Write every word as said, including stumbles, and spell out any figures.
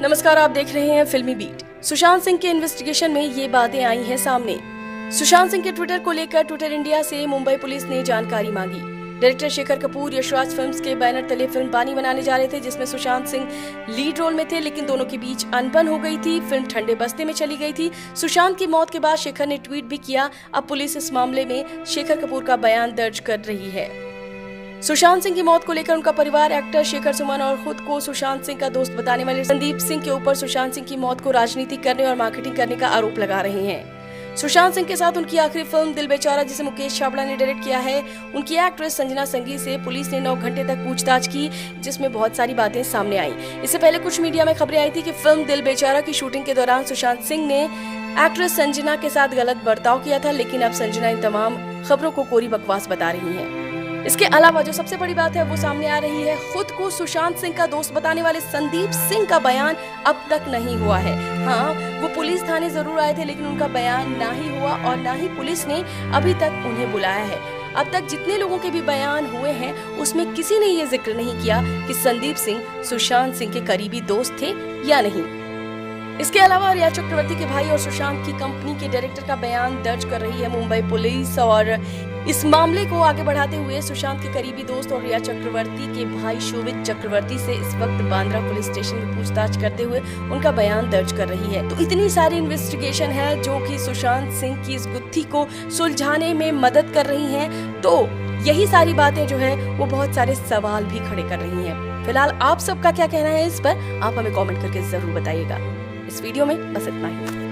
नमस्कार, आप देख रहे हैं फिल्मी बीट। सुशांत सिंह के इन्वेस्टिगेशन में ये बातें आई हैं सामने। सुशांत सिंह के ट्विटर को लेकर ट्विटर इंडिया से मुंबई पुलिस ने जानकारी मांगी। डायरेक्टर शेखर कपूर यशराज फिल्म्स के बैनर तले फिल्म पानी बनाने जा रहे थे, जिसमें सुशांत सिंह लीड रोल में थे, लेकिन दोनों के बीच अनबन हो गई थी। फिल्म ठंडे बस्ते में चली गई थी। सुशांत की मौत के बाद शेखर ने ट्वीट भी किया। अब पुलिस इस मामले में शेखर कपूर का बयान दर्ज कर रही है। सुशांत सिंह की मौत को लेकर उनका परिवार एक्टर शेखर सुमन और खुद को सुशांत सिंह का दोस्त बताने वाले संदीप सिंह के ऊपर सुशांत सिंह की मौत को राजनीति करने और मार्केटिंग करने का आरोप लगा रहे हैं। सुशांत सिंह के साथ उनकी आखिरी फिल्म दिल बेचारा, जिसे मुकेश छाबड़ा ने डायरेक्ट किया है, उनकी एक्ट्रेस संजना संगी से पुलिस ने नौ घंटे तक पूछताछ की, जिसमें बहुत सारी बातें सामने आई। इससे पहले कुछ मीडिया में खबरें आई थी कि फिल्म दिल बेचारा की शूटिंग के दौरान सुशांत सिंह ने एक्ट्रेस संजना के साथ गलत बर्ताव किया था, लेकिन अब संजना इन तमाम खबरों को कोरी बकवास बता रही है। इसके अलावा जो सबसे बड़ी बात है वो सामने आ रही है, खुद को सुशांत सिंह का दोस्त बताने वाले संदीप सिंह का बयान अब तक नहीं हुआ है। हाँ, वो पुलिस थाने जरूर आए थे, लेकिन उनका बयान ना ही हुआ और ना ही पुलिस ने अभी तक उन्हें बुलाया है। अब तक जितने लोगों के भी बयान हुए हैं, उसमें किसी ने ये जिक्र नहीं किया कि संदीप सिंह सुशांत सिंह के करीबी दोस्त थे या नहीं। इसके अलावा रिया चक्रवर्ती के भाई और सुशांत की कंपनी के डायरेक्टर का बयान दर्ज कर रही है मुंबई पुलिस, और इस मामले को आगे बढ़ाते हुए सुशांत के करीबी दोस्त और रिया चक्रवर्ती के भाई शोभित चक्रवर्ती से इस वक्त बांद्रा पुलिस स्टेशन में पूछताछ करते हुए उनका बयान दर्ज कर रही है। तो इतनी सारी इन्वेस्टिगेशन है जो कि सुशांत सिंह की इस गुत्थी को सुलझाने में मदद कर रही हैं। तो यही सारी बातें जो है वो बहुत सारे सवाल भी खड़े कर रही हैं। फिलहाल आप सबका क्या कहना है इस पर, आप हमें कमेंट करके जरूर बताइएगा। इस वीडियो में बस इतना ही।